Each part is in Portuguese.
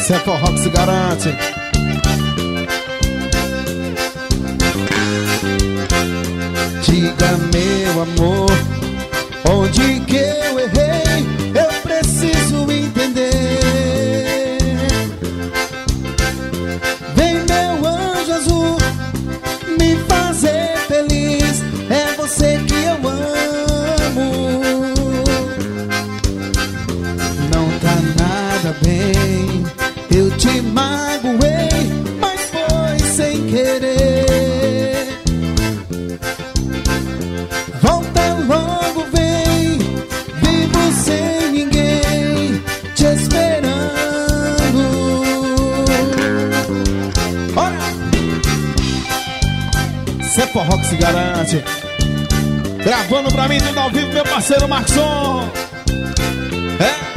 Se é forró que se garante. Diga, meu amor, onde que eu errei? Eu preciso entender. Vem, meu anjo azul, me fazer feliz. É você que eu amo. Não tá nada bem, eu te magoei, mas foi sem querer. Volta logo, vem, vivo sem ninguém te esperando. Olha! Se é forró que se garante. Gravando pra mim tudo ao vivo, meu parceiro Marcson. É?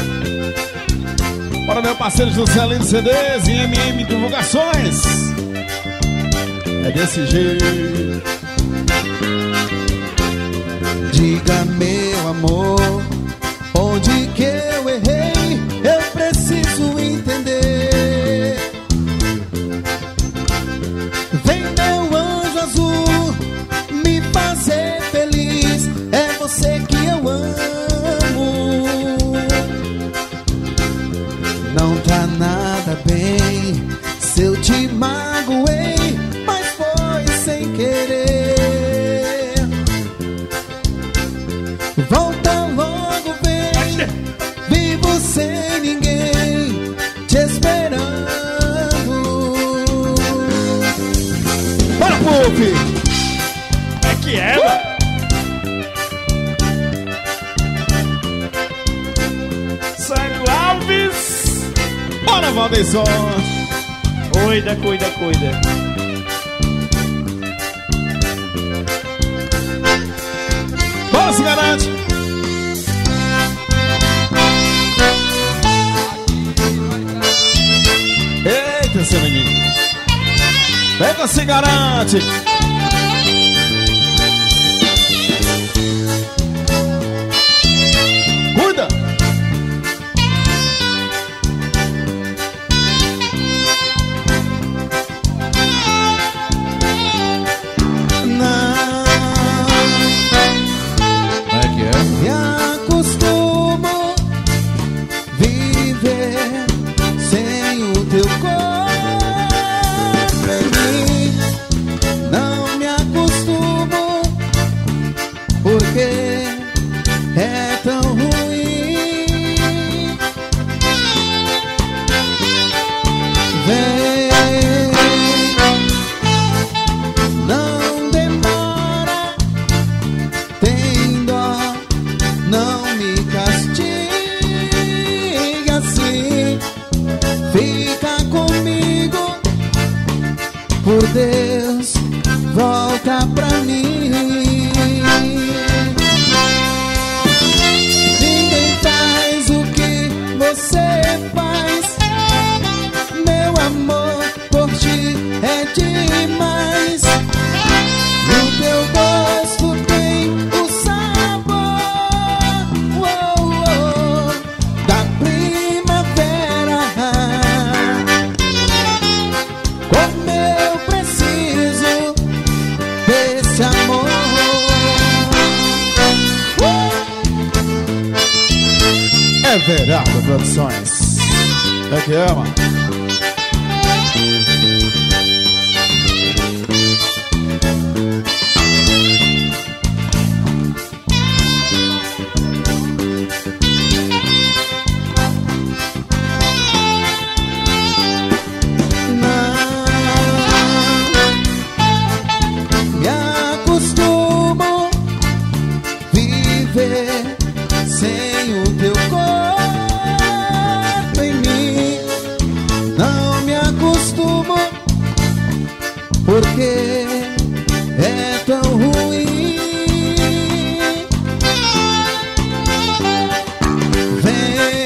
Para meu parceiro Juscelino CDs e MM Divulgações. É desse jeito. Diga, meu amor, onde que eu errei? Eu preciso entender. Vem, meu anjo azul, me fazer feliz. É você que eu amo. Não tá nada bem se eu te magoei, mas foi sem querer. Volta logo, vem, vivo sem ninguém te esperando. Bora, Puff! É que é, mano. Sérgio Alves. Bora, Valdeson! Cuida, cuida, cuida. Bora, se garante! Eita, seu menino! Pega, se garante! Cuida! Me acostumo viver sem o teu corpo em mim. Não me acostumo porque é tão ruim. Vem, não demora, tem dó. Não me castiga assim. Fica comigo, por Deus, volta pra mim. Ninguém faz o que você faz. Meu amor por ti é demais. No teu gosto tem o sabor da primavera. Como eu preciso desse amor. É Verado Produções. É que ama. Sem o teu corpo em mim, não me acostumo porque é tão ruim. Vem,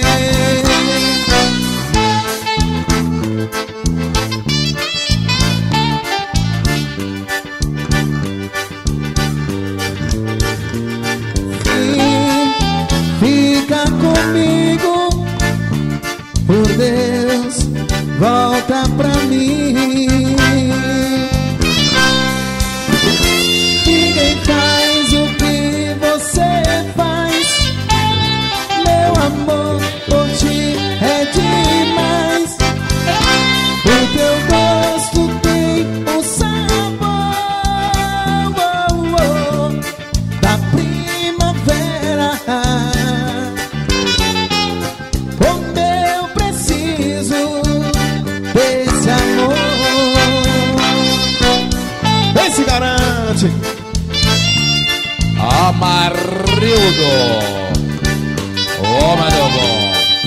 fica comigo. amor por ti é demais. O teu gosto tem o sabor da primavera. Como eu preciso desse amor. Vem, se garante. Amarildo. Ô, meu bom.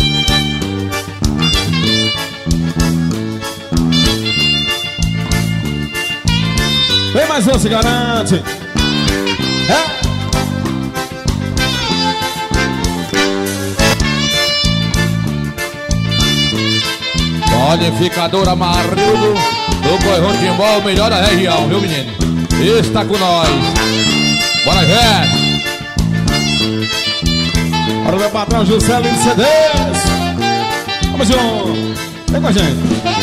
Vem mais um, se garante. Qualificador Amarildo do Coirão de Timbó, o melhor da região, viu, menino? Está com nós. Bora, ver. Para o meu patrão José Lino CDs. Vamos junto. Vem com a gente.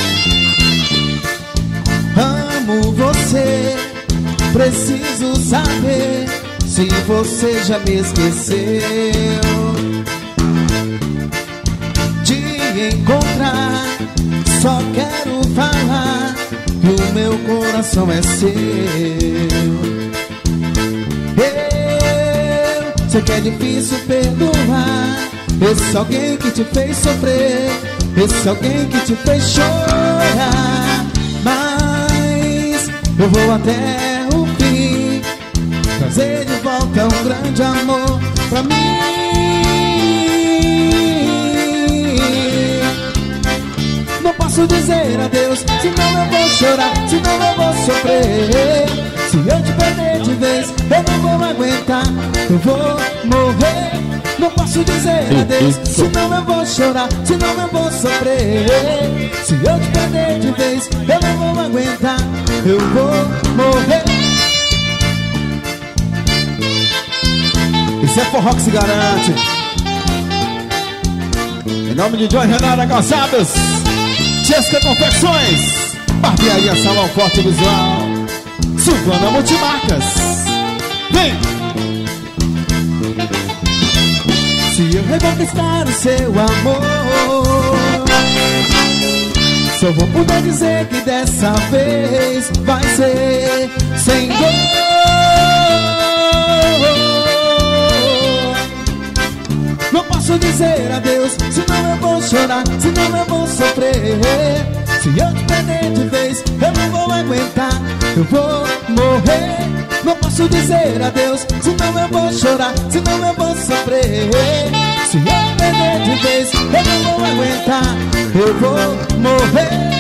Amo você. Preciso saber se você já me esqueceu de encontrar. Só quero falar que o meu coração é seu. Eu sei que é difícil perdoar esse alguém que te fez sofrer, esse alguém que te fez chorar. Mas eu vou até o fim trazer de volta um grande amor pra mim. Não posso dizer adeus, senão eu vou chorar, senão eu vou sofrer. Se eu te perder de vez, eu não vou aguentar, eu vou morrer. Não posso dizer adeus, senão eu vou chorar, senão eu vou sofrer. Se eu te perder de vez, eu não vou aguentar, eu vou morrer. Esse é forró que se garante. Em nome de Joy Renata Calçados, Chesca Confecções, Barbearia Salão Forte Visual, Silvana Multimarcas. Vem! Se eu reconquistar o seu amor, só vou poder dizer que dessa vez vai ser sem dor. Não posso dizer adeus, senão eu vou chorar, senão eu vou sofrer. Se eu te perder de vez, eu não vou aguentar, eu vou morrer. Não posso dizer adeus, senão eu vou chorar, senão eu vou sofrer. Se eu te perder de vez, eu não vou aguentar, eu vou morrer.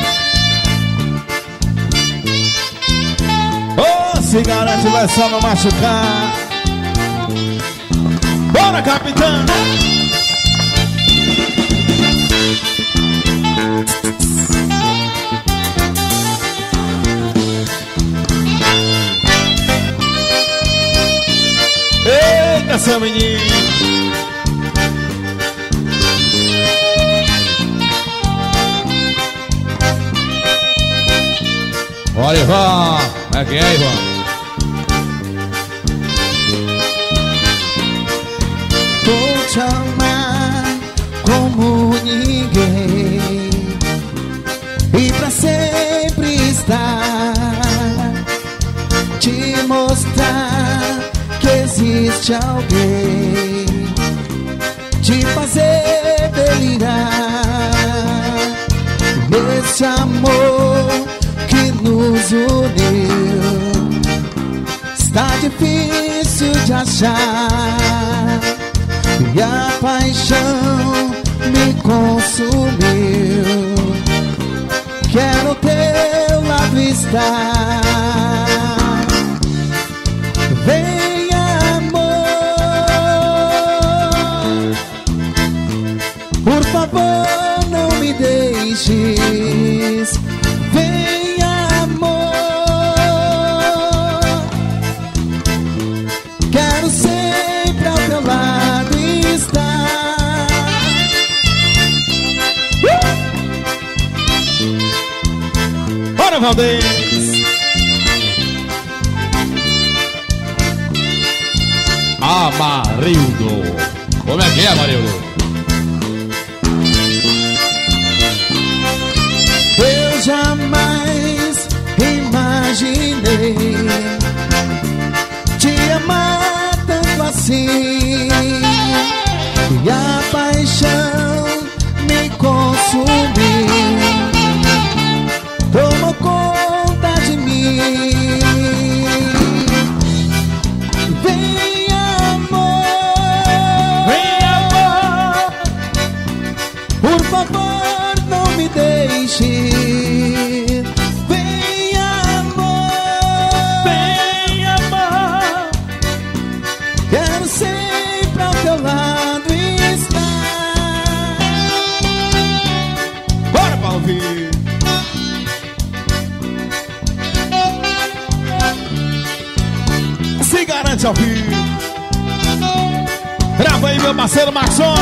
Oh, se garante, vai só não machucar. Bora, capitão! Eita, seu menino! Olha, Ivan! Como é que é, Ivan? Vou te amar como ninguém e pra sempre estar, te mostrar que existe alguém, te fazer delirar. Esse amor que nos uniu está difícil de achar, e a paixão me consumiu. Quero teu lado estar. Vem, amor, por favor não me deixes. Vem, amor, quero sempre ao teu lado estar. Bora, Valdez! Amarildo. Como é que é, Amarildo? amar tanto assim, e a paixão me consumiu, tomou conta de mim. Vem amor, por favor não me deixe. Vem amor, quero sempre ao teu lado estar. Bora pra ouvir. Se garante ao vivo. Grava aí, meu parceiro Maxon.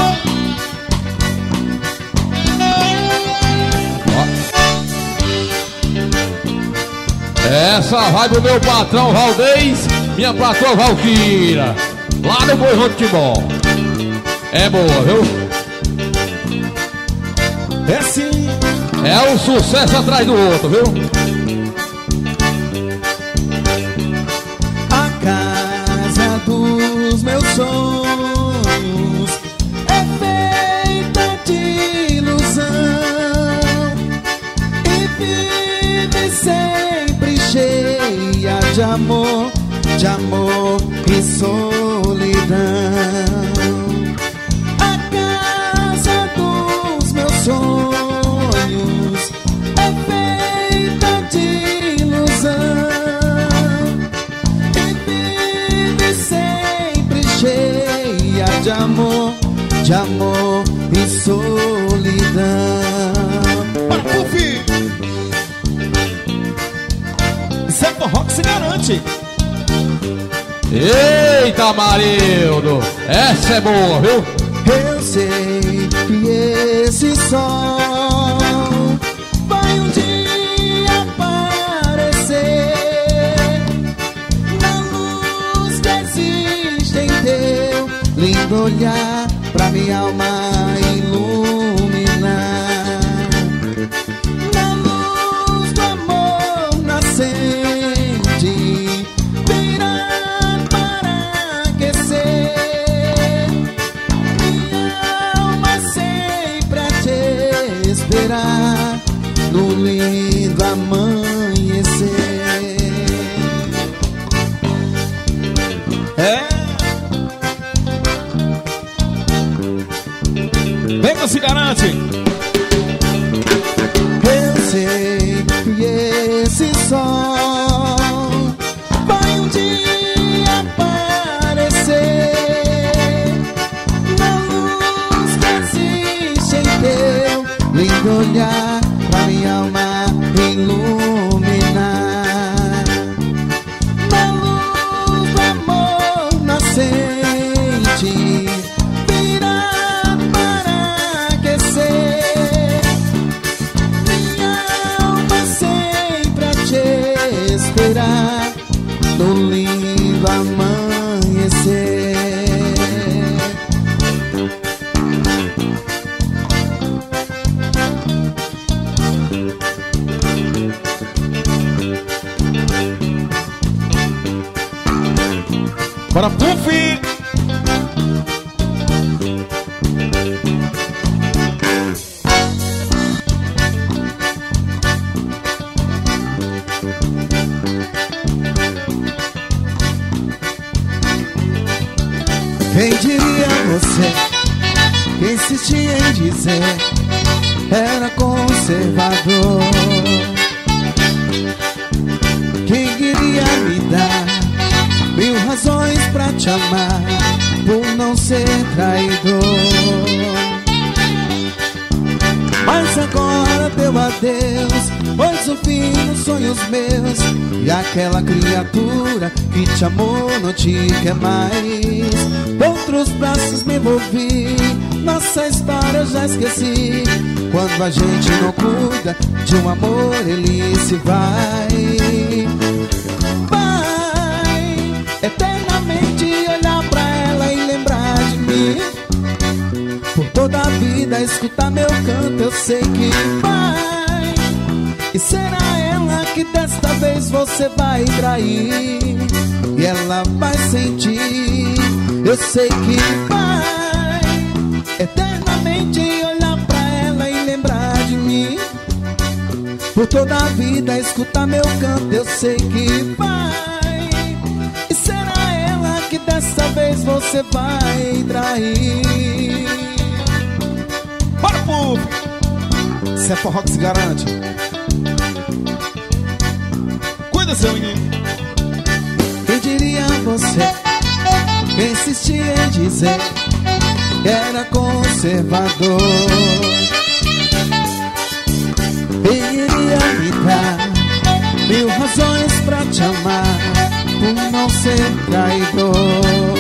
Essa vai pro meu patrão Valdez, minha patroa Valquira, lá no Boi Futebol. É boa, viu? É sim. É um sucesso atrás do outro, viu? A casa dos meus sonhos é feita de ilusão e vive sempre cheia de amor e solidão. A casa dos meus sonhos é feita de ilusão e vive sempre cheia de amor e solidão. Para Puff. Isso é forró que se garante. Eita, Marildo, essa é boa, viu? Eu sei que esse sol vai um dia aparecer na luz que existe em teu lindo olhar, pra minha alma iluminar. Na luz do amor nascente virá para aquecer minha alma sempre a te esperar no lindo amanhecer. Vem que se garante. Eu sei que esse sol vai um dia aparecer na luz que existe em teu lindo olhar, pra minha alma iluminar. Na luz do amor nascente virá para aquecer minha alma sempre a te esperar no lindo amanhecer. Para Puff. Quem diria você que insistia em dizer era conservador? Quem queria me dar 1000 razões pra te amar por não ser traidor? Mas agora teu adeus pôs um fim nos sonhos meus, e aquela criatura que te amou não te quer mais. Outros braços me envolvi, nossa história eu já esqueci. Quando a gente não cuida de um amor, ele se vai. Vai eternamente olhar pra ela e lembrar de mim. Por toda a vida escutar meu canto, eu sei que vai. E será ela que desta vez você vai trair e ela vai sentir. Eu sei que vai eternamente olhar pra ela e lembrar de mim. Por toda a vida escutar meu canto, eu sei que vai. E será ela que dessa vez você vai trair. Bora, povo! Se é forró que se garante. Cuida, seu menino. Quem diria você que insistia em dizer que era conservador? Iria me dar 1000 razões pra te amar, por não ser traidor.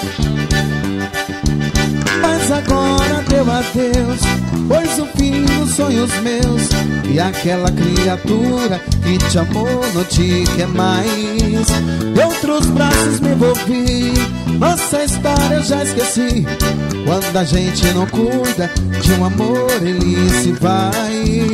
Mas agora deu adeus, pois o fim dos sonhos meus. E aquela criatura que te amou não te quer mais. De outros braços me envolvi, nossa história eu já esqueci. Quando a gente não cuida de um amor, ele se vai.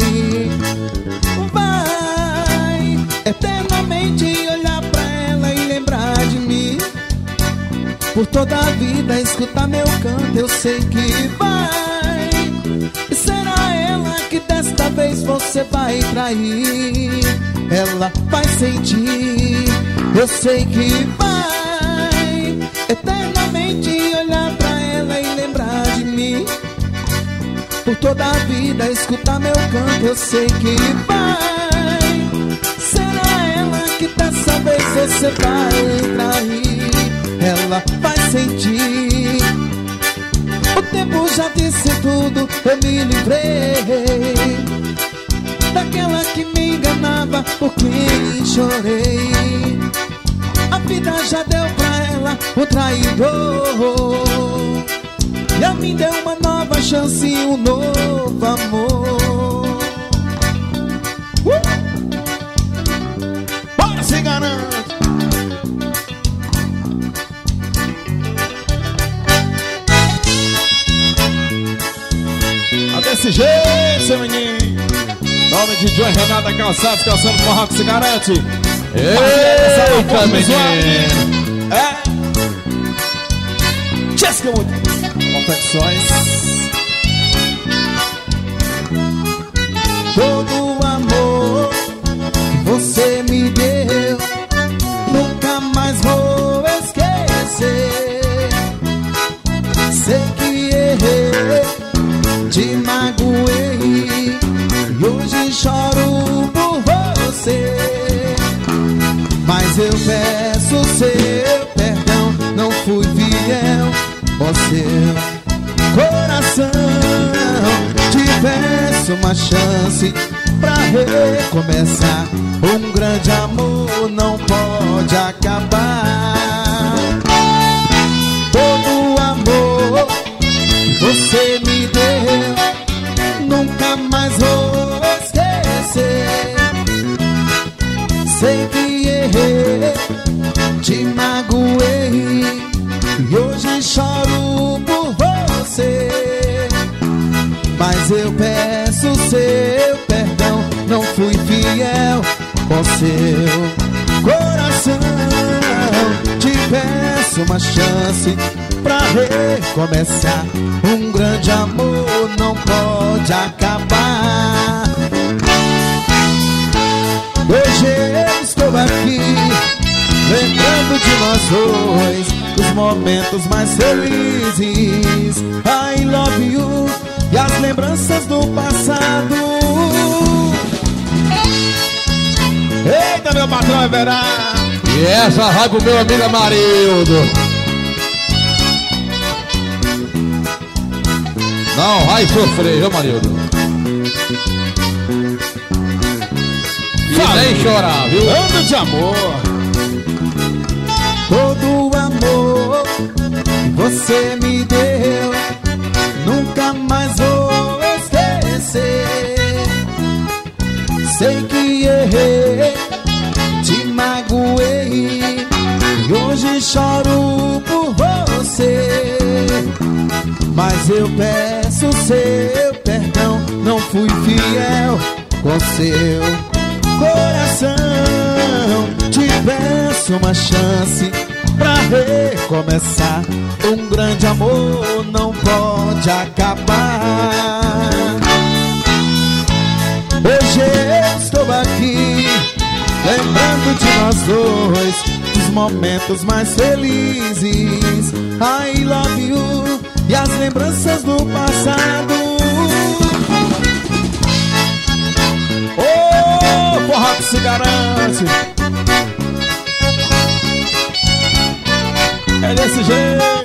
Vai eternamente olhar pra ela e lembrar de mim. Por toda a vida escutar meu canto, eu sei que vai. E será ela que desta vez você vai trair. Ela vai sentir, eu sei que vai eternamente olhar pra ela e lembrar de mim. Por toda a vida escutar meu canto, eu sei que vai. Será ela que dessa vez você vai trair. Ela vai sentir. O tempo já disse tudo, eu me livrei daquela que me enganava, por quem chorei. A vida já deu pra ela o traidor, e a mim deu uma nova chance e um novo amor. Bora, se garante. Desse jeito, seu menino. Nome de Joy Renata Calçados, calçando forró que se garante. Eita, menino. É. Jéssica muito. Confecções. Todo o amor que você me deu, nunca mais vou esquecer. Sei que errei, te magoei e hoje choro por você. Mas eu peço seu perdão, não fui fiel ao seu coração. Te peço uma chance pra recomeçar. Um grande amor não pode acabar. Todo o amor que você me deu, nunca mais vou esquecer. Sei que errei, te magoei e hoje choro por você. Mas eu peço seu perdão, não fui fiel ao seu coração. Te peço uma chance pra recomeçar. Um grande amor não pode acabar. Hoje eu estou aqui, lembrando de nós dois, dos momentos mais felizes. I love you e as lembranças do passado. Eita, meu patrão é verá. E essa vai pro meu amigo Amarildo. Não vai sofrer, viu, Amarildo? E nem chorar, viu? Ano de amor. Todo o amor que você me deu, nunca mais vou esquecer. Sei que errei, te magoei e hoje choro por você. Mas eu peço seu perdão, não fui fiel com seu coração. tivesse uma chance pra recomeçar, um grande amor não pode acabar. Hoje eu estou aqui, lembrando de nós dois, dos momentos mais felizes. I love you e as lembranças do passado. Oh, forró que se garante. É desse jeito.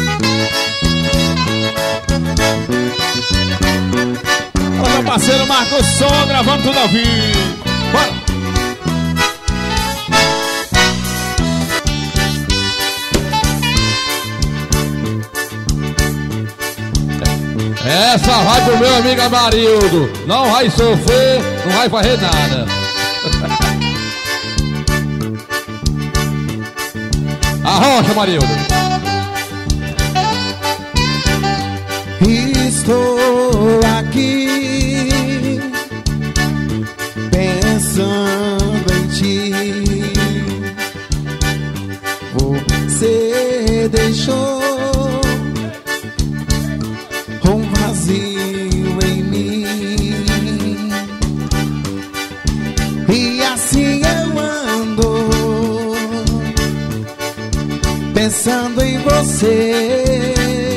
Olha meu parceiro Marcos Som, gravando tudo ao vivo. Bora! Essa vai pro meu amigo Amarildo. Não vai sofrer, não vai fazer nada. Arrocha, Amarildo. Estou aqui pensando em ti. Você deixou um vazio em mim, e assim eu ando pensando em você.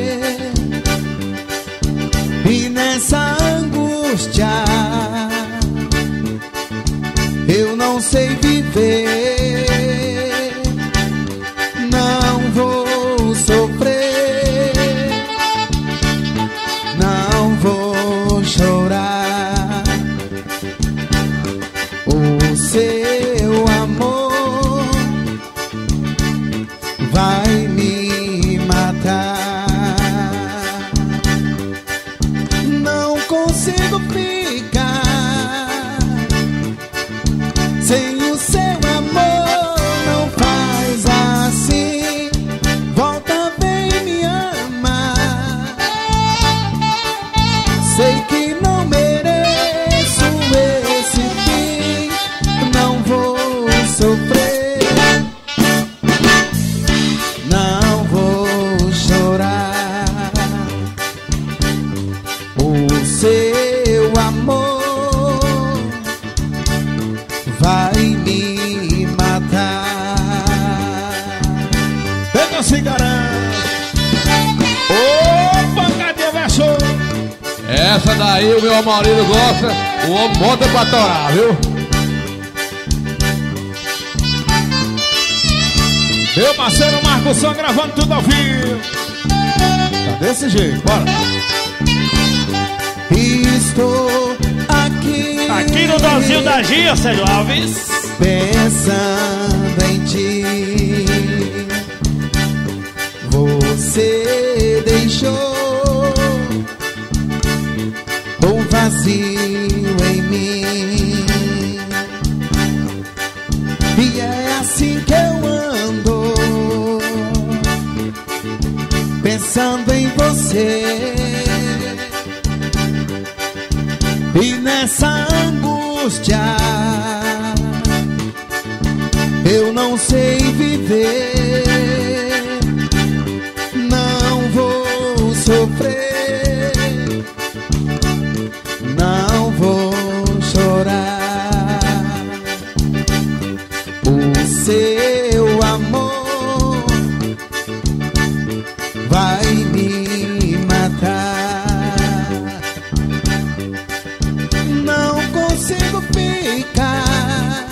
E nessa angústia eu não sei viver, não vou sofrer, não vou chorar. O seu amor vai me matar. Não consigo ficar sem o seu amor. Não faz assim, volta, vem me amar. Sei que não mereço esse fim, não vou sofrer, não vou chorar. O seu amor vai me matar. Pega se garante. Ô, pancadinha verso. Essa daí o meu Amarildo gosta. O homem bota pra torar, viu? Meu parceiro Marcos Som, gravando tudo ao vivo. Tá desse jeito, bora. Estou aqui, Aqui no Dozinho da Gia, Sérgio Alves. pensando em ti. Você deixou um vazio em mim, e é assim que eu ando pensando em você. E nessa angústia eu não sei viver, não vou sofrer, não vou chorar. O seu amor vai me matar. Não consigo ficar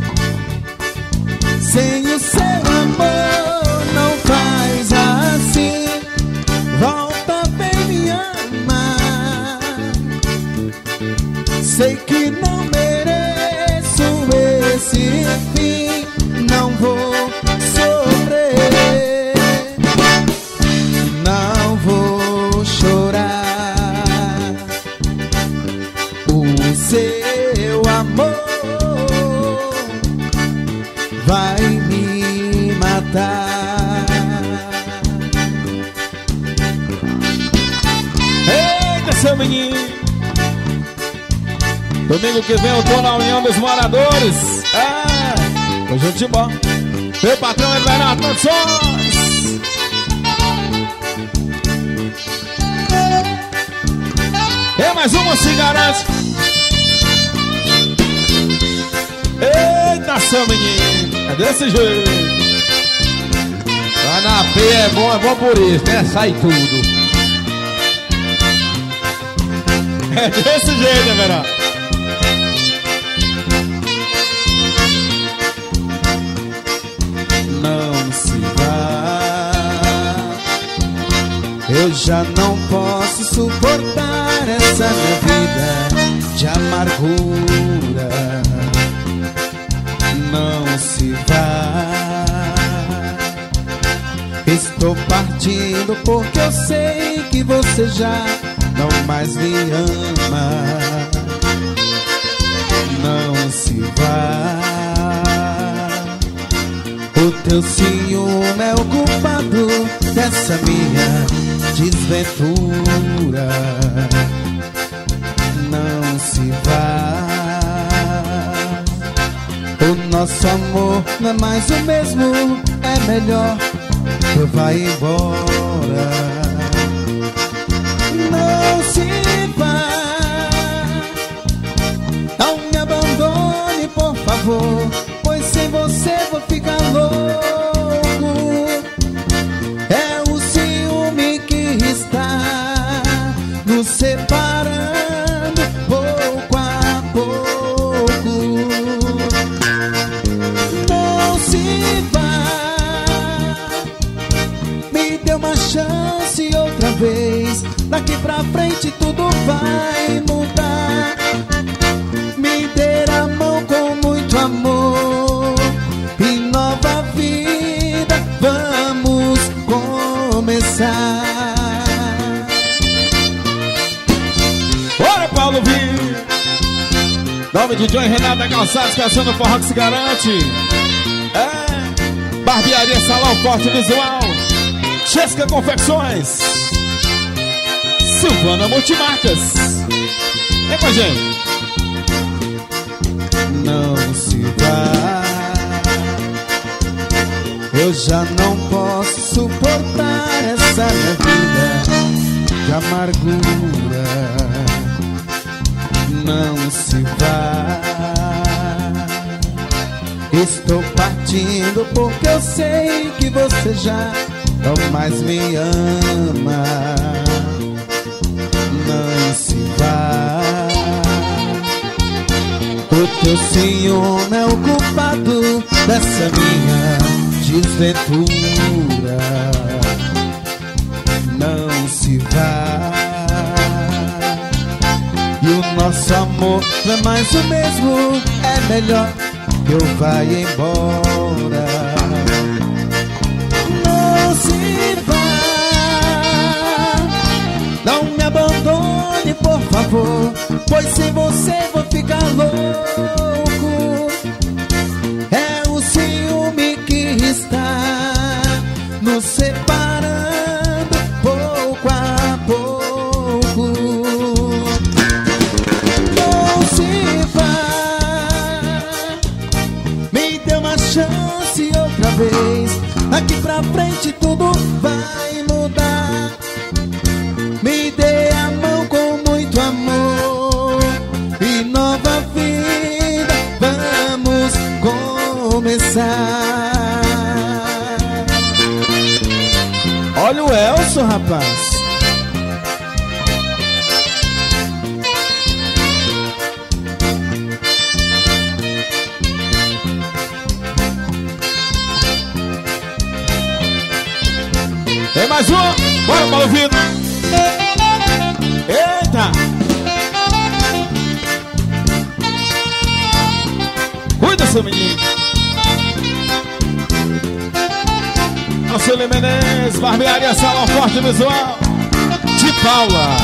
sem o seu amor. Não faz assim, volta, vem me amar. Sei que não mereço esse fim, não vou sofrer, não vou chorar. O seu amor vai me matar. Eita, seu menino. Domingo que vem eu tô na União dos Moradores. Conjunto Timbó. Meu patrão é Bernardo Produções. E mais uma se garante. Eita, seu menino. É desse jeito. Vai na P, é bom por isso, né? Sai tudo. É desse jeito, né, Verão? Não se vá, eu já não posso suportar essa minha vida de amargura. Não se vá, estou partindo porque eu sei que você já não mais me ama. Não se vá, o teu ciúme é o culpado dessa minha desventura. Não se vá, o nosso amor não é mais o mesmo. É melhor que eu vá embora. Não se vá, não me abandone, por favor, pois sem você vou ficar louco. É o ciúme que está nos separando pouco a pouco. Não se vá, me dê uma chance outra vez. Daqui pra frente tudo vai mudar. Me dê a mão com muito amor e nova vida vamos começar. Bora, Paulo Vinho. Nome de Joy Renata Calçados, caçando forró que se garante. É Barbearia Salão Forte Visual, Chesca Confecções, Silvana Multimarcas. Vem com a gente. Não se vá, eu já não posso suportar essa minha vida de amargura. Não se vá, estou partindo porque eu sei que você já não mais me ama. Não se vá, o teu ciúme é o culpado dessa minha desventura. Não se vá, e o nosso amor não é mais o mesmo. É melhor que eu vá embora. Não se vá, não me abandone, por favor, pois sem você vou ficar louco. É o ciúme que está nos separando pouco a pouco. Não se vá, me dê uma chance outra vez. Daqui pra frente tudo vai mudar. Me dê a mão com muito amor e nova vida vamos começar. Olha o Elson, rapaz. Tem mais uma. Bora, Paulo Vitor. Eita. Cuida, seu menino. Marcelo Menezes, Barbearia Salão Forte Visual de Paula.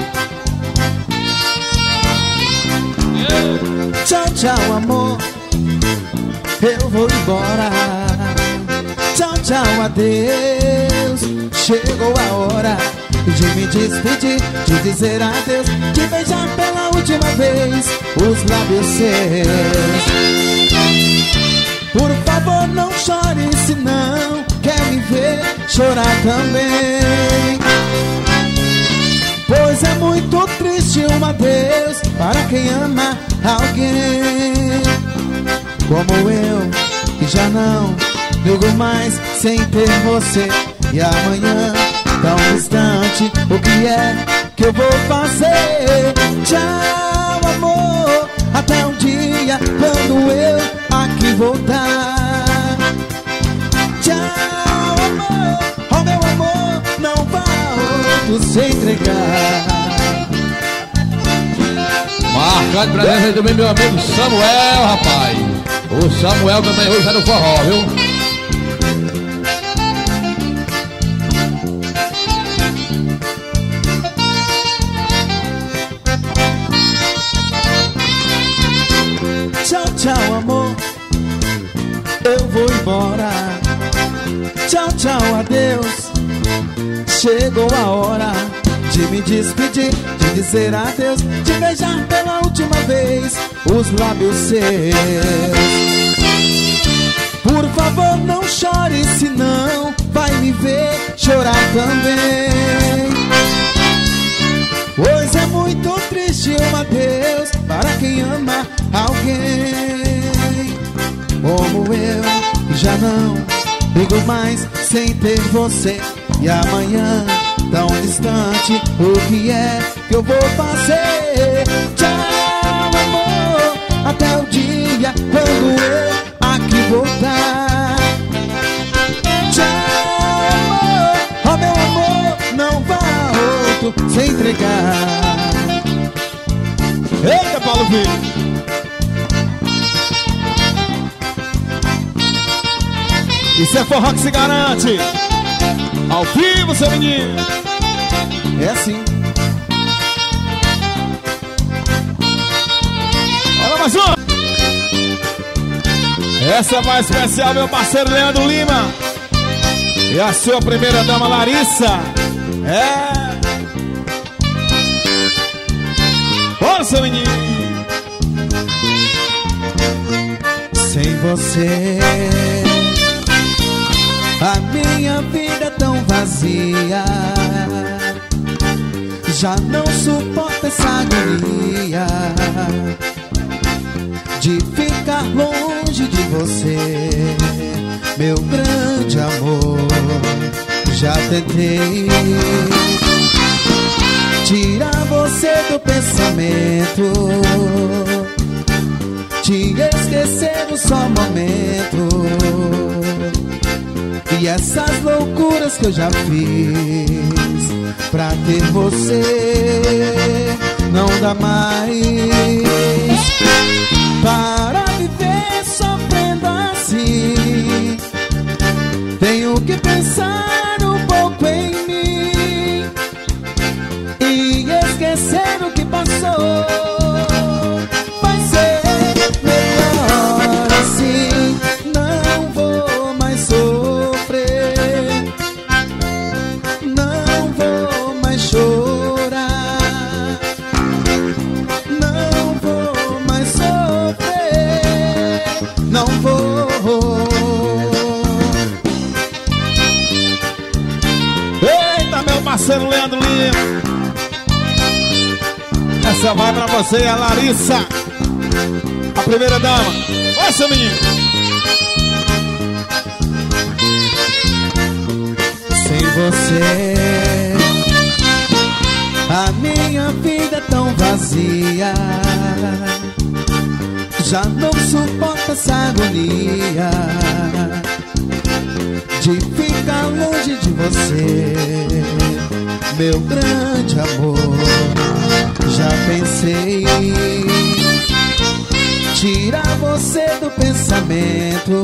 Tchau, tchau, amor, eu vou embora. Tchau, tchau, adeus, chegou a hora de me despedir, de dizer adeus, de beijar pela última vez os lábios seus. Por favor, não chore, se não quer me ver chorar também. Pois é muito triste um adeus para quem ama alguém. Como eu, que já não ligo mais sem ter você. E amanhã, tão distante, o que é que eu vou fazer? Tchau, amor, até um dia quando eu aqui voltar. Tchau, amor, oh meu amor, não vá outro se entregar. Marcado presença também meu amigo Samuel, rapaz. O Samuel também hoje é no forró, viu? Tchau, tchau, amor, eu vou embora. Tchau, tchau, adeus, chegou a hora de me despedir, de dizer adeus, de beijar pela última vez os lábios seus. Por favor, não chore, senão vai me ver chorar também. Pois é muito triste um adeus para quem ama alguém. Como eu, já não ligo mais sem ter você. E amanhã, tão distante, o que é que eu vou fazer? Tchau, amor, até o dia quando eu aqui voltar. Tchau, amor, oh meu amor, não vá outro se entregar. Eita, Paulo Filho! Isso é forró que se garante. Ao vivo, seu menino. É assim. Olha mais uma. Essa é mais especial, meu parceiro Leandro Lima. E a sua primeira dama, Larissa. É. Bora, seu menino. Sem você, a minha vida é tão vazia. Já não suporto essa agonia de ficar longe de você, meu grande amor. Já tentei tirar você do pensamento, te esquecer no só momento. E essas loucuras que eu já fiz pra ter você não dá mais para viver sofrendo assim. Tenho que pensar um pouco em mim e esquecer o que passou. Vai ser melhor assim, não vou mais sofrer, não vou mais chorar, não vou mais sofrer, não vou. Eita, meu parceiro Leandro Lima. Essa vai pra você, a Larissa, a primeira dama. Vai, seu menino. Sem você, a minha vida é tão vazia. Já não suporto essa agonia de ficar longe de você, meu grande amor. Já pensei tirar você do pensamento,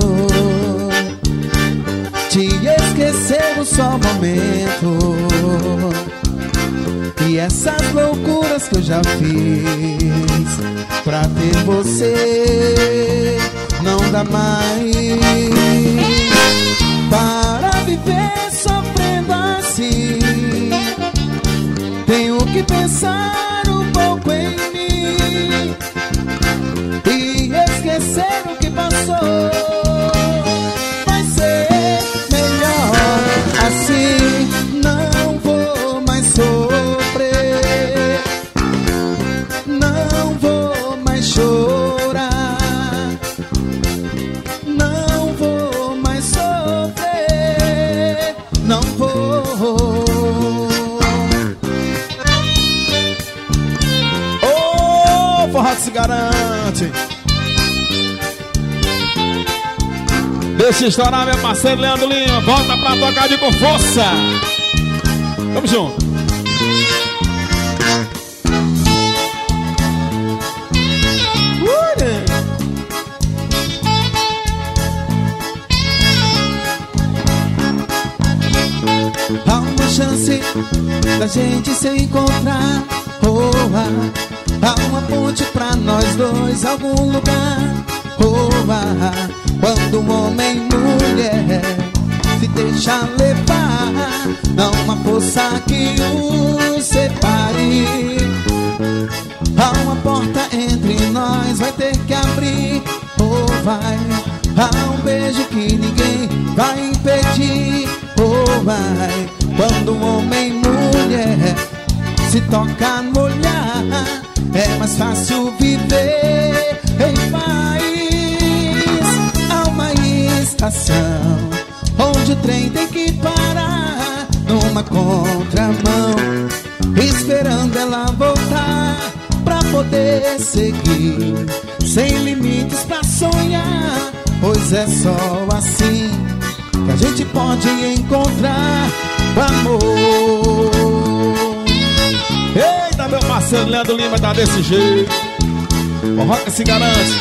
te esquecer no só momento. E essas loucuras que eu já fiz pra ter você não dá mais para viver sofrendo assim. Tenho que pensar um pouco em mim e esquecer o que passou. forró que se garante. Deixa estourar, meu parceiro Leandro Lima. Volta pra tocar de com força. Tamo junto. Há uma chance da gente se encontrar. Oh, há uma ponte pra nós dois, algum lugar. Oh, quando um homem e mulher se deixa levar, não há força que os separe. Há uma porta entre nós, vai ter que abrir. Oh, vai. Há um beijo que ninguém vai impedir. Oh, vai. Quando um homem e mulher se toca no olhar, é mais fácil viver em paz. Há uma estação onde o trem tem que parar, numa contramão, esperando ela voltar pra poder seguir, sem limites pra sonhar. Pois é só assim que a gente pode encontrar o amor. Eita, meu parceiro Leandro Lima tá desse jeito. O rock se garante.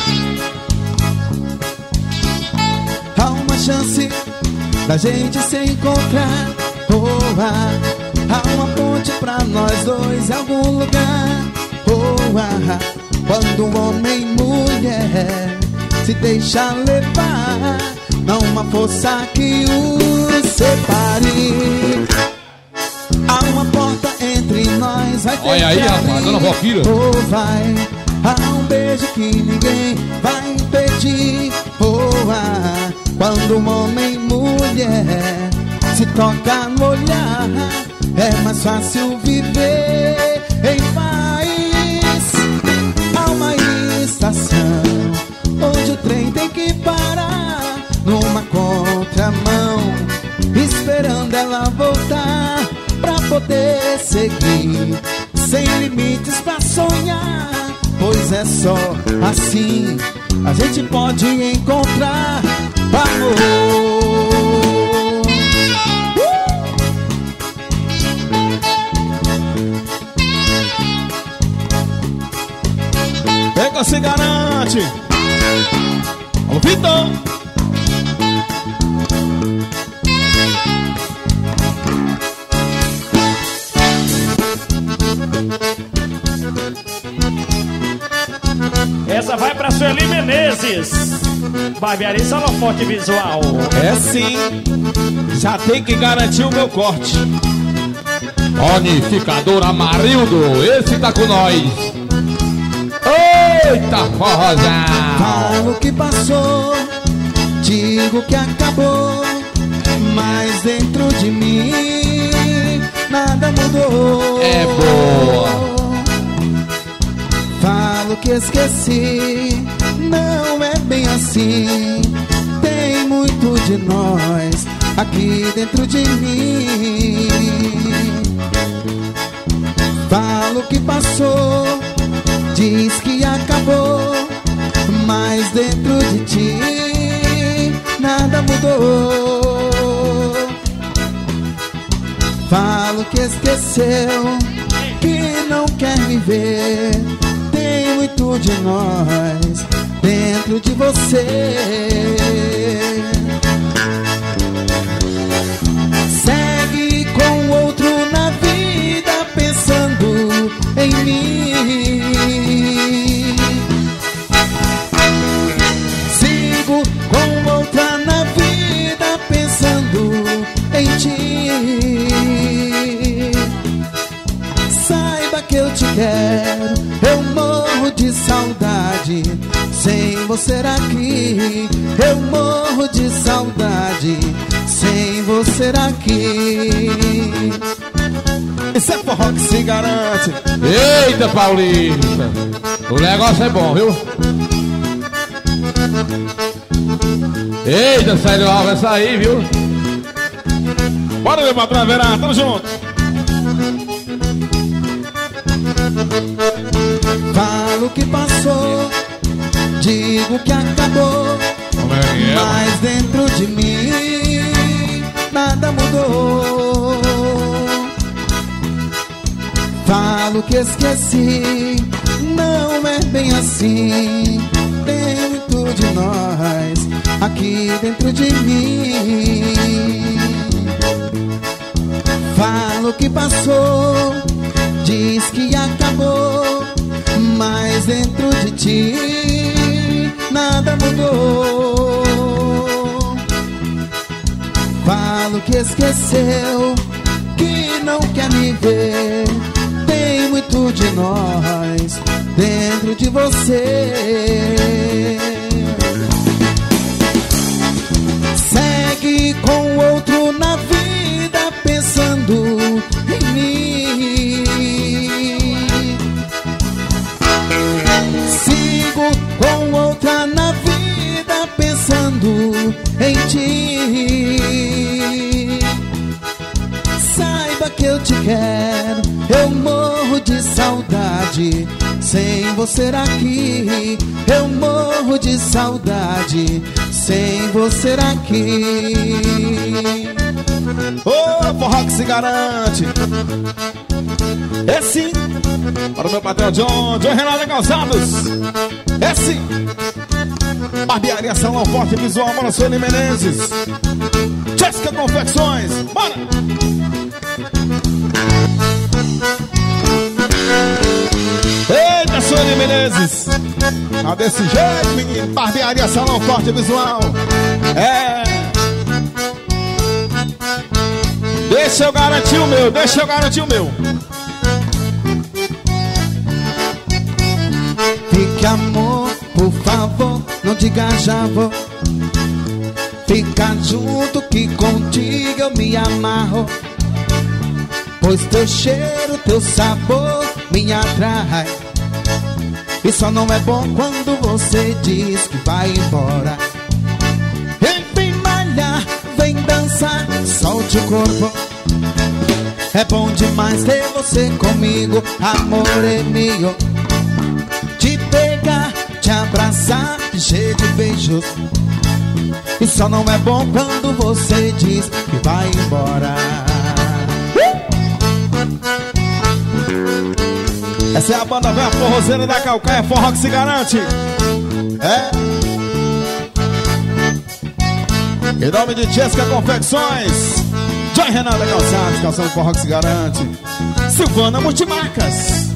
Há uma chance da gente se encontrar. Oh, há uma ponte pra nós dois em algum lugar. Oh, quando um homem e mulher se deixa levar, não há força que os separe. Há uma porta entre nós, vai ter olha aí, que rapaz, abrir. dona Valquíria. Oh, vai. Há um beijo que ninguém vai impedir. Oh, quando um homem e mulher se toca no olhar, é mais fácil viver em paz. Há uma estação onde o trem tem que parar, numa contramão, esperando ela voltar pra poder seguir, sem limites pra sonhar. Pois é só assim a gente pode encontrar amor. Pega, se garante. Alô, Vitor. Essa vai pra Sueli Menezes, Barbearia e Salão Forte Visual. É sim. Já tem que garantir o meu corte. Bonificador Amarildo, esse tá com nós. Eita, forrozão. Falo que passou, digo que acabou, mas dentro de mim nada mudou. É boa. Falo que esqueci, não é bem assim. Tem muito de nós aqui dentro de mim. Falo que passou, diz que acabou, mas dentro de ti nada mudou. Falo que esqueceu, que não quer me ver. Tem muito de nós dentro de você. Segue com outro na vida, pensando em mim. Sigo com outra na vida, pensando em ti. Saiba que eu te quero, eu morro de saudade sem você aqui. Eu morro de saudade sem você aqui. Esse é forró que se garante. Eita, Paulista, o negócio é bom, viu? Eita, Célio Alves, essa aí, viu? Bora, meu patrão, verá, tamo junto. Falo que passou, Nego que acabou, mas dentro de mim nada mudou. Falo que esqueci, não é bem assim. Tem muito de nós aqui dentro de mim. Falo que passou, diz que acabou, mas dentro de ti nada mudou. Falo que esqueceu, que não quer me ver. Tem muito de nós dentro de você. Segue com outro na vida pensando em mim. Sigo com outra na vida pensando em ti. Saiba que eu te quero, eu morro de saudade sem você aqui. Eu morro de saudade sem você aqui. Ô, forró que se garante. É sim, para o meu patrão John Renato Calçados. É sim, Barbearia Salão Forte Visual, bora, Sônia Menezes. Jéssica Confecções, bora! Eita, Sônia Menezes, tá desse jeito, menino. Barbearia Salão Forte Visual. É. Deixa eu garantir o meu, deixa eu garantir o meu. Fique, amor, por favor, não diga já vou. Fica junto que contigo eu me amarro. Pois teu cheiro, teu sabor me atrai. E só não é bom quando você diz que vai embora. Vem malhar, vem dançar, solte o corpo. É bom demais ter você comigo, amor é meu. Te pegar, te abraçar, cheio de beijos. E só não é bom quando você diz que vai embora. Essa é a banda velha forrozeira da Calcaia, forró que se garante. É. Em nome de Jéssica Confecções, Joy Renata Calçados, calção de forró que se garante. Silvana Multimarcas.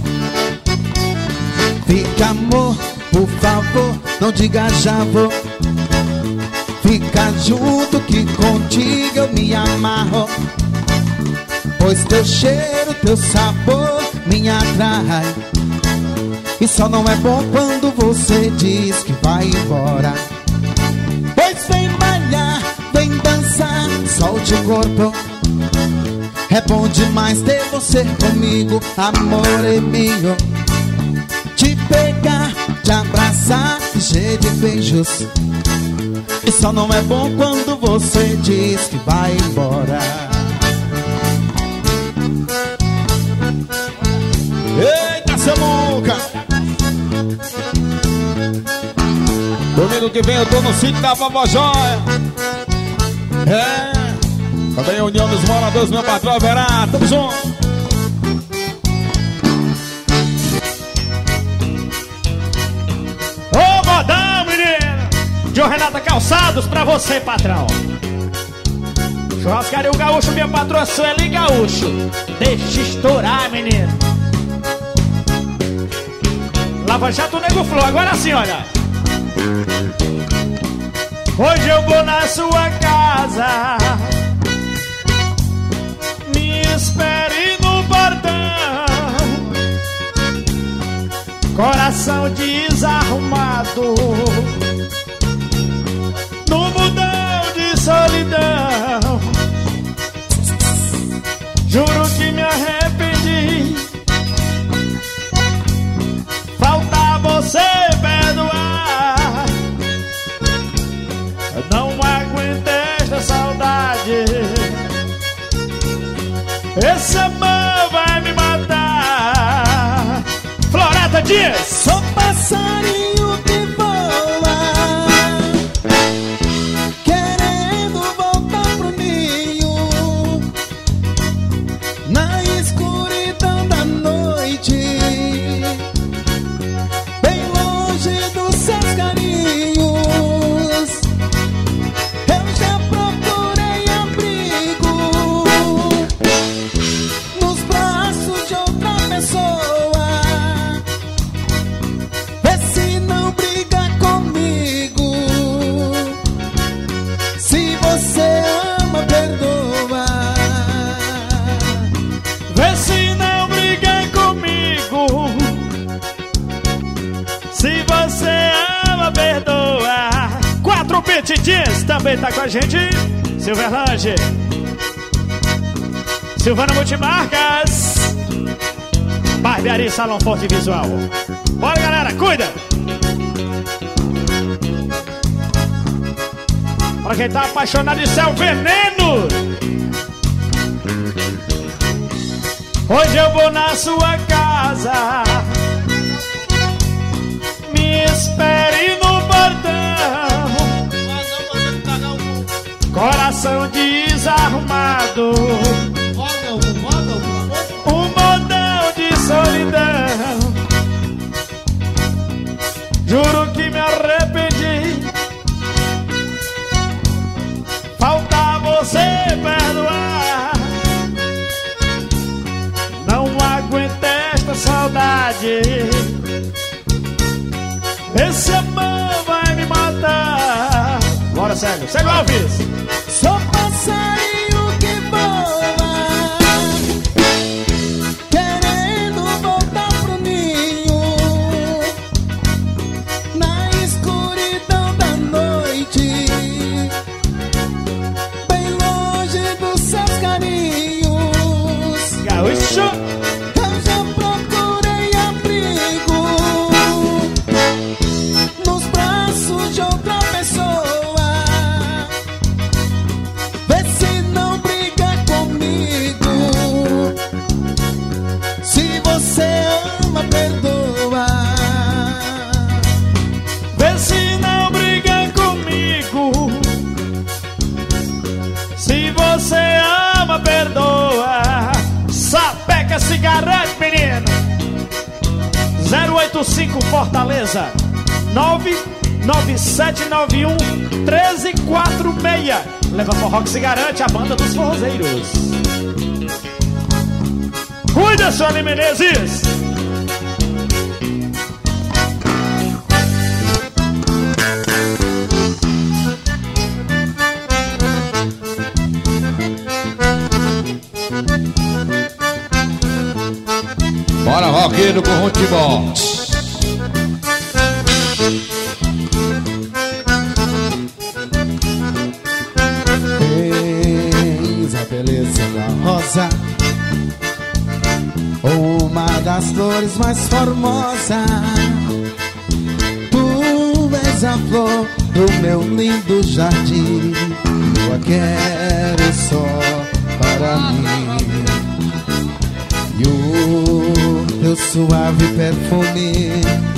Fica, amor, por favor, não diga já vou. Fica junto que contigo eu me amarro. Pois teu cheiro, teu sabor me atrai. E só não é bom quando você diz que vai embora. Pois vem malhar, vem dançar, solte o corpo. É bom demais ter você comigo, amor é meu. Te pegar, te abraçar, cheio de beijos. E só não é bom quando você diz que vai embora. Eita, Samuca! Domingo que vem eu tô no sítio da Vovó Joia. É. Também a União dos Moradores, meu patrão Verá. Tamo junto. Ô, modão, menino! João Renata Calçados pra você, patrão. Churrascaria o Gaúcho, minha patroa Sueli Gaúcho. Deixa estourar, menino. Lava Jato Nego Flor, agora sim, olha. Hoje eu vou na sua casa, me espere no portão. Coração desarrumado, no mundão de solidão. Juro que me arrependi, falta você perdoar. Eu não aguento esta saudade, esse amor vai me matar. Floreta Dias. Sou passarinho que voa Se você ama, perdoa. 4 Petitins também tá com a gente. Silverlange, Silvana Multimarcas, Barbearia Salão Forte Visual. Bora, galera, cuida! Pra quem tá apaixonado, isso é o veneno. Hoje eu vou na sua casa, me espere no portão. Coração desarrumado, um modão de solidão. Juro que me arrependi, falta você perdoar. Não aguento esta saudade, esse amor vai me matar. Bora, Célio, Célio Alves. Sou passarinho que voa, querendo voltar pro ninho, na escuridão da noite, bem longe dos seus carinhos. Gaúcho. Eu já procurei abrigo nos braços de outra pessoa. Vê se não briga comigo. Se você ama, perdoa. Vê se não briga comigo. Se você ama, perdoa. Sapeca se garante, menino. 085 Fortaleza 997911346. Leva forró que se garante, a banda dos forrozeiros. Cuida, Sueli Menezes. Bora, roqueiro com Rontibó. Eis a beleza da rosa, uma das flores mais formosas. Tu és a flor do meu lindo jardim, eu a quero só para mim. E o teu suave perfume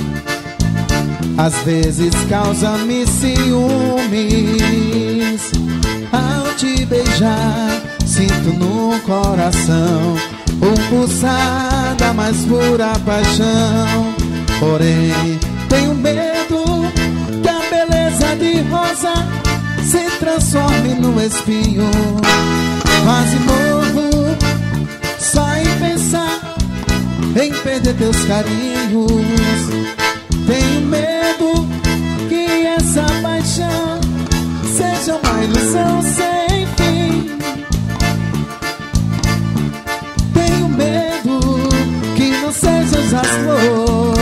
às vezes causa-me ciúmes. Ao te beijar, sinto no coração um pulsar da mais pura paixão. Porém, tenho medo que a beleza de rosa se transforme num espinho. Quase morro só em pensar em perder teus carinhos. Tenho medo que essa paixão seja uma ilusão sem fim. Tenho medo que não sejas a flor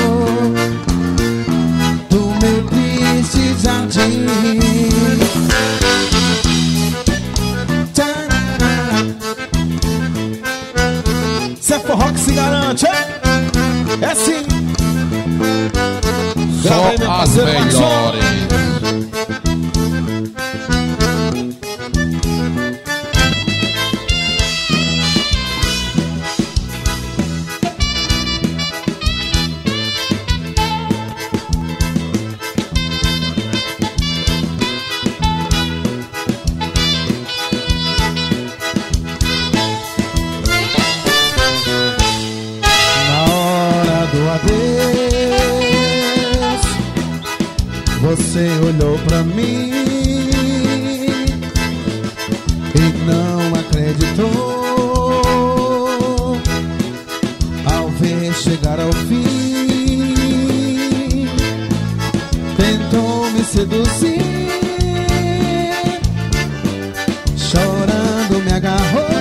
do meu triste jardim. Se é forró que se garante, é sim. Só as melhores. Você olhou pra mim e não acreditou ao ver chegar ao fim. Tentou me seduzir, chorando me agarrou.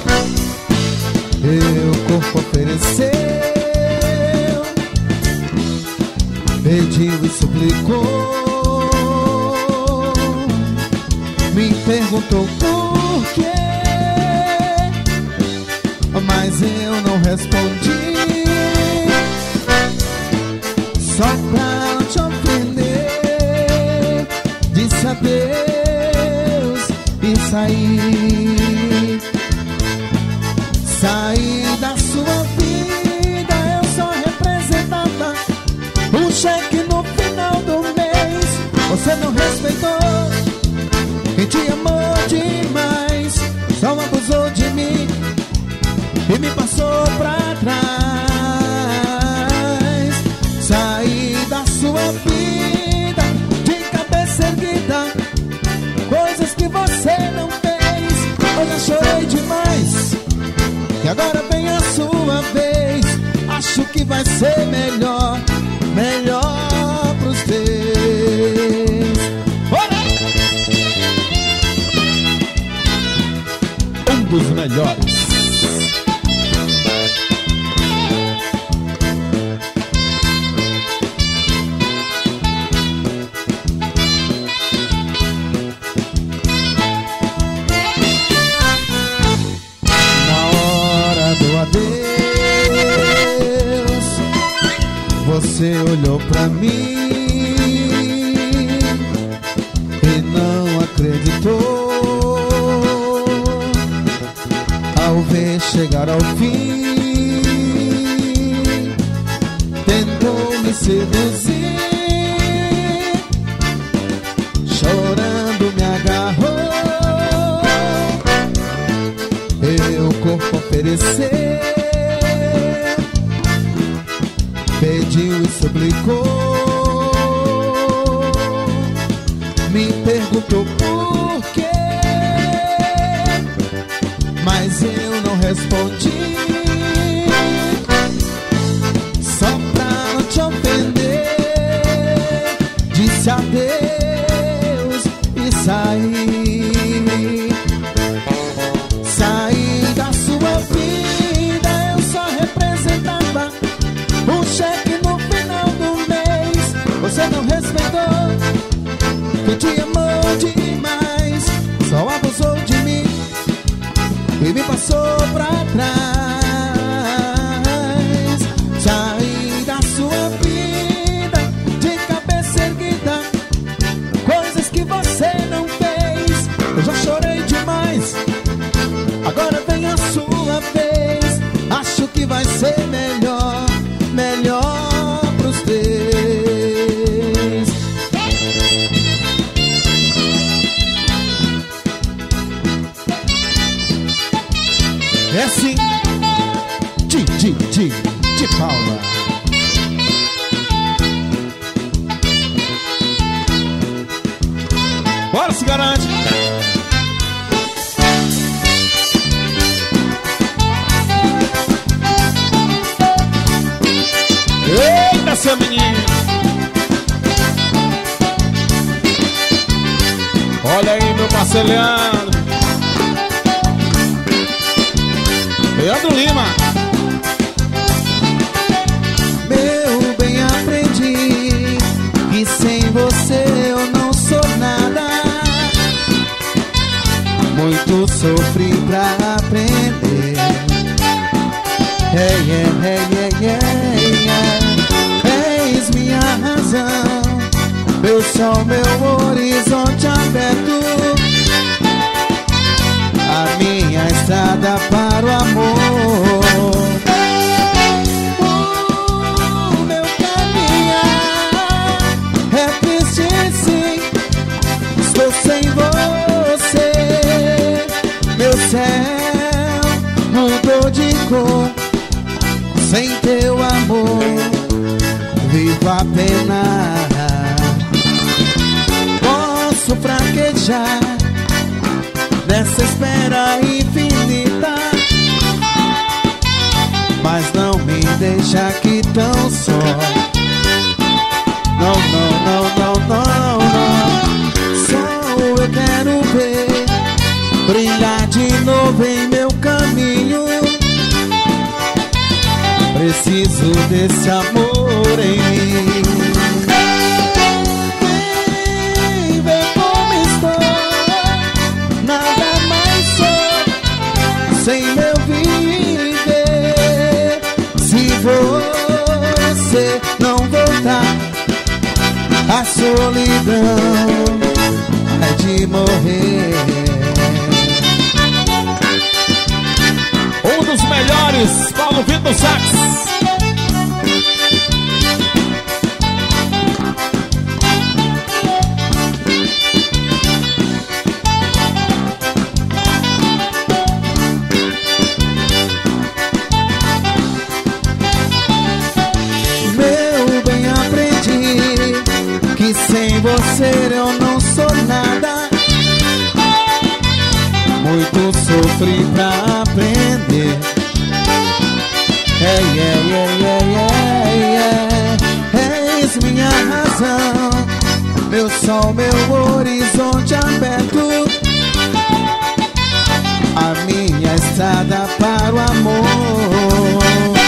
Meu corpo ofereceu pediu e suplicou, me perguntou por quê, mas eu não respondi, só pra não te ofender. Disse adeus e saí da sua vida. Eu só representava um cheque no final do mês. Você não respeitou quem te amou demais, só abusou de mim e me passou pra trás. Saí da sua vida de cabeça erguida, coisas que você não fez. Eu já chorei demais e agora vem a sua vez. Acho que vai ser melhor pros teus. Um dos melhores. Você olhou pra mim e não acreditou. Ao ver chegar ao fim, tentou me seduzir, chorando me agarrou, meu corpo ofereceu, pediu e suplicou, me perguntou por quê, mas eu não respondi, só pra não te ofender. Disse adeus e saí da sua vida. Eu só representava um cheque no final do mês. Você não respeitou quem te amou demais, só abusou de mim e me passou pra trás. Saí da sua vida de cabeça erguida, coisas que você não fez. Eu já chorei demais, agora vem a sua vez. Acho que vai ser melhor pros teus. É assim, de Paula. Bora, se garante. Eita, seu menino. Olha aí, meu parceiro Leandro. Leandro Lima. Meu bem, aprendi que sem você eu não sou nada. Muito sofri pra aprender. És minha razão, meu sol, meu horizonte aberto, a minha estrada para o amor. O meu caminhar é triste sim, estou sem você. Meu céu mudou de cor, sem teu amor vivo apenas. Posso fraquejar nessa espera infinita, mas não me deixa aqui tão só. Não, não, não, não, não, não. Só eu quero ver brilhar de novo em meu caminho. Preciso desse amor em mim. solidão é de morrer. Um dos melhores, Paulo Vitor Sax. Sem você eu não sou nada. Muito sofri pra aprender. És minha razão, meu sol, meu horizonte aberto, a minha estrada para o amor.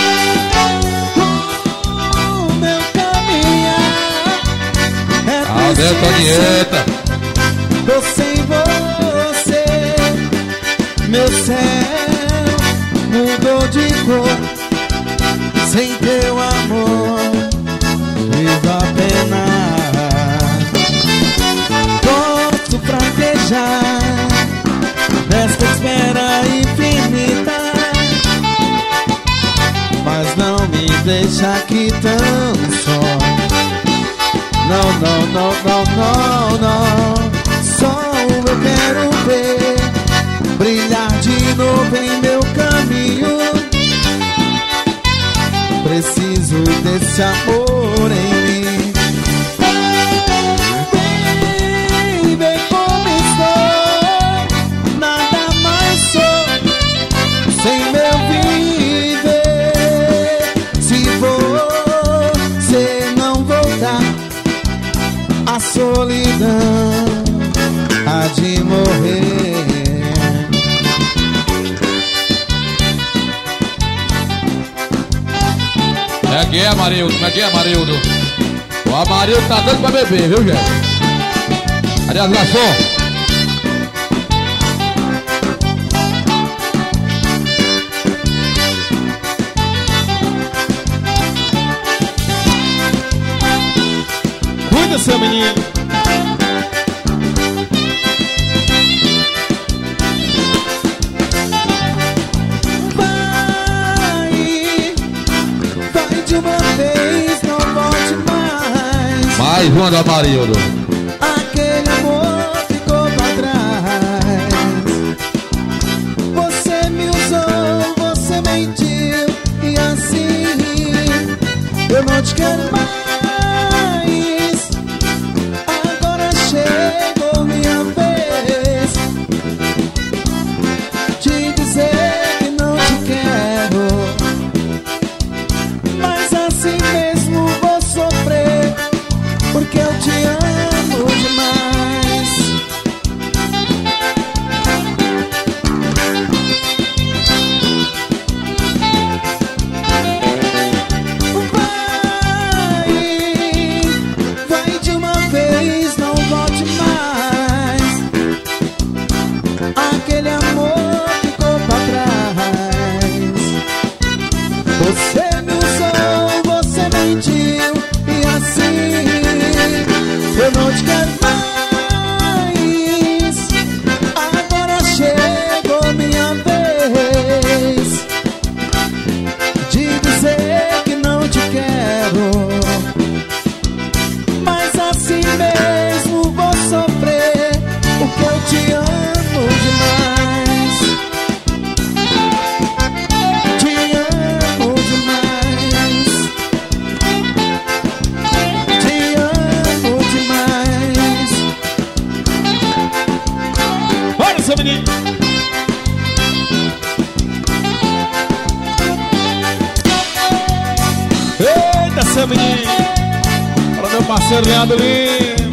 Antonieta, tô sem você, meu céu mudou de cor. Sem teu amor, vivo a pena. Posso fraquejar nesta espera infinita, mas não me deixa aqui tão só. Não, não, não, não, não, não. Só eu quero ver brilhar de novo em meu caminho. Preciso desse amor em mim. Vem como estou, nada mais sou sem meu viver. Se você não voltar, a solidão há de morrer. Como é que é, Amarildo? Como é que é, Amarildo? O Amarildo tá dando pra beber, viu, gente? Aliás, garçom. Cuida, seu menino. Vai de uma vez, não volte mais. Mais uma do Amarildo. Aquele amor ficou pra trás. Você me usou, você mentiu, e assim eu não te quero mais. Chegou minha vez de dizer que não te quero, mas assim mesmo vou sofrer, porque eu te amo demais. Vai de uma vez, não volte mais. Aquele amor ficou pra trás. Você me usou, você mentiu, e assim eu não te quero mais. Agora chegou minha vez de dizer que não te quero, mas assim mesmo vou sofrer, porque eu te amo demais. Te amo demais. Te amo demais. Olha, seu menino. Eita, seu menino. Para meu parceiro Leandro Lima.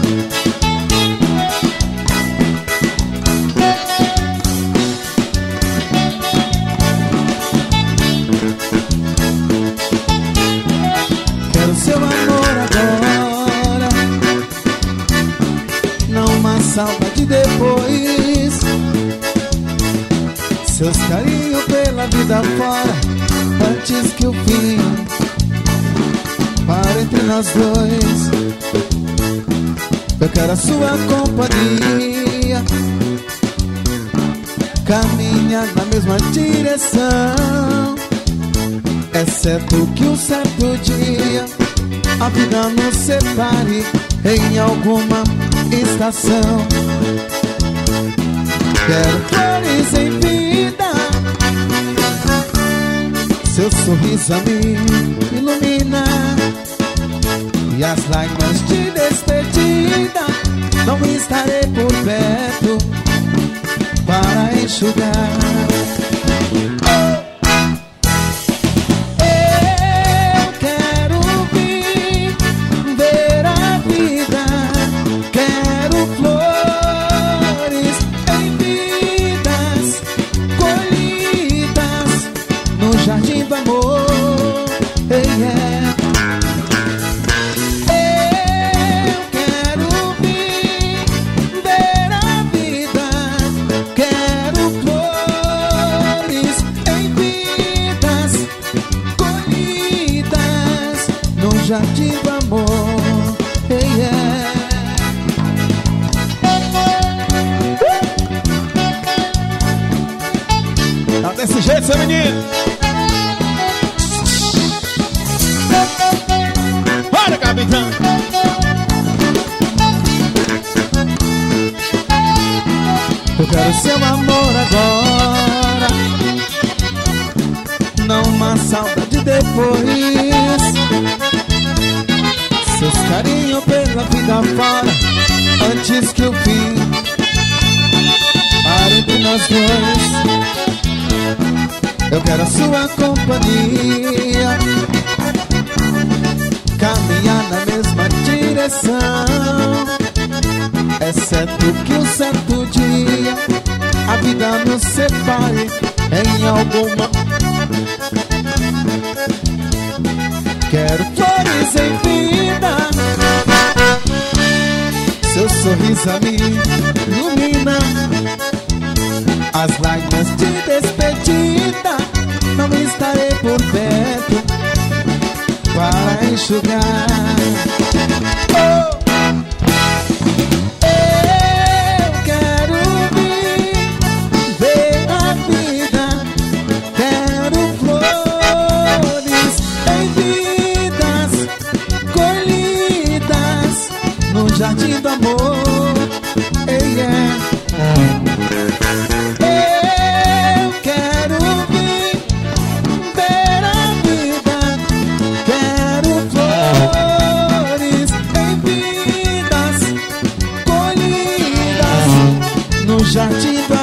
Quero seu amor agora, não uma saudade depois. Seus carinhos pela vida fora, antes que o fim pare entre nós dois. quero a sua companhia, caminhar na mesma direção, exceto que um certo dia a vida nos separe em alguma estação. Quero flores em vida, seu sorriso a me ilumina, e as lágrimas de despedida não estarei por perto para enxugar. Eu quero vir ver a vida, quero flores em vidas colhidas no jardim do amor. Jardim do amor, Tá desse jeito, seu menino. Bora, capitão. Eu quero seu amor agora, não uma saudade depois. Seus carinhos pela vida fora, antes que o fim pare entre nós dois. Eu quero a sua companhia, caminhar na mesma direção, exceto que um certo dia a vida nos separe em alguma. Quero flores em vida, seu sorriso a me ilumina, as lágrimas de despedida não estarei por perto para enxugar. Eu quero vir ver a vida, quero flores em vidas colhidas no jardim do amor. Eu quero vir ver a vida, quero flores em vidas colhidas no jardim do amor.